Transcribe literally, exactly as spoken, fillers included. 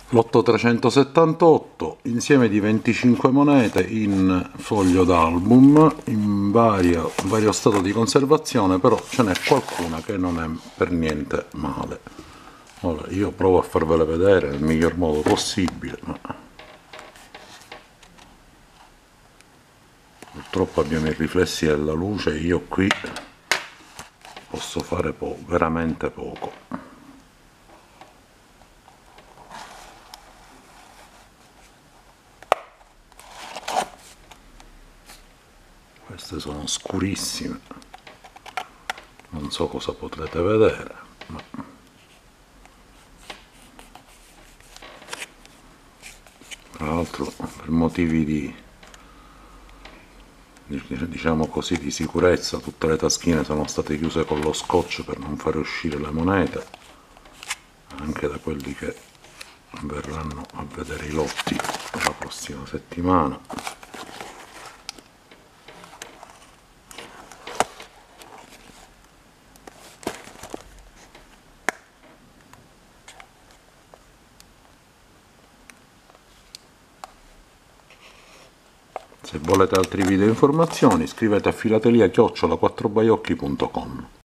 Lotto trecentosettantotto, insieme di venticinque monete in foglio d'album, in vario, vario stato di conservazione, però ce n'è qualcuna che non è per niente male. Ora, io provo a farvele vedere nel miglior modo possibile, ma purtroppo abbiamo i riflessi della luce e io qui posso fare poco, veramente poco. Queste sono scurissime, non so cosa potrete vedere, ma tra l'altro per motivi di, diciamo così, di sicurezza tutte le taschine sono state chiuse con lo scotch per non fare uscire le monete anche da quelli che verranno a vedere i lotti la prossima settimana. Se volete altri video e informazioni scrivete a filatelia chiocciola quattro baiocchi punto com.